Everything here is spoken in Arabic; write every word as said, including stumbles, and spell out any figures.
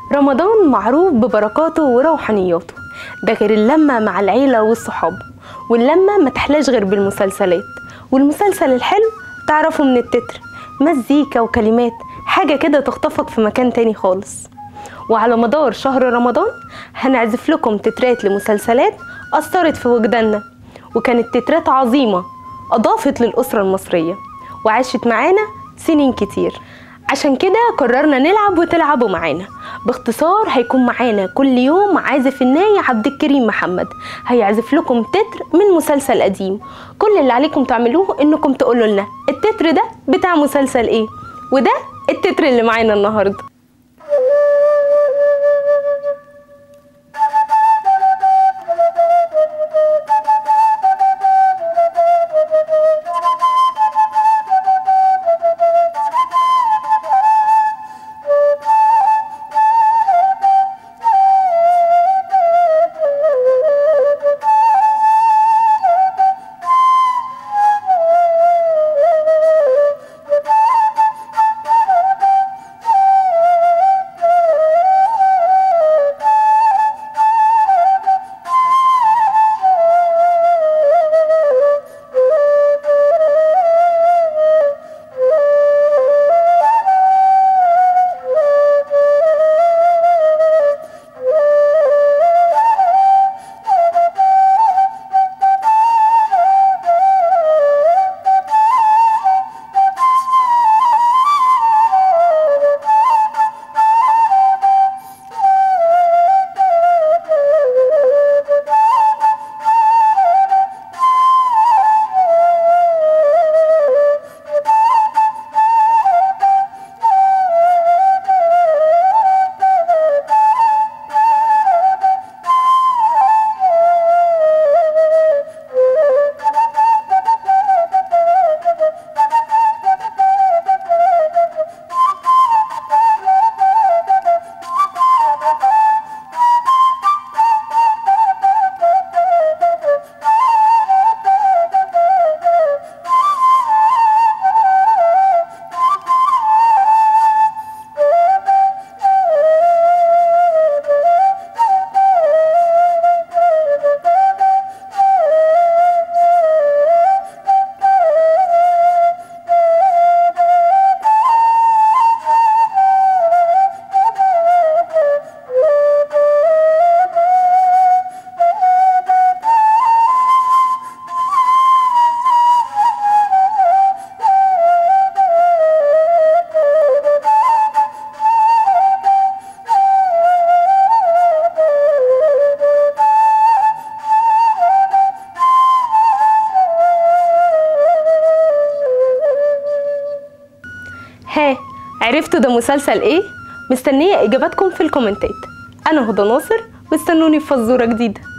رمضان معروف ببركاته وروحانياته، ده غير اللمة مع العيلة والصحاب، واللمة ما تحلاش غير بالمسلسلات. والمسلسل الحلو تعرفه من التتر، مزيكا وكلمات، حاجة كده تخطفك في مكان تاني خالص. وعلى مدار شهر رمضان هنعزف لكم تترات لمسلسلات أثرت في وجداننا، وكانت تترات عظيمة أضافت للأسرة المصرية وعاشت معانا سنين كتير. عشان كده قررنا نلعب وتلعبوا معانا. باختصار هيكون معانا كل يوم عازف الناي عبد الكريم محمد، هيعزف لكم تتر من مسلسل قديم. كل اللي عليكم تعملوه انكم تقولوا لنا التتر ده بتاع مسلسل ايه، وده التتر اللي معانا النهارده. ها، عرفتوا ده مسلسل ايه؟ مستنية اجاباتكم في الكومنتات. انا هدى ناصر، واستنوني في فزورة جديدة.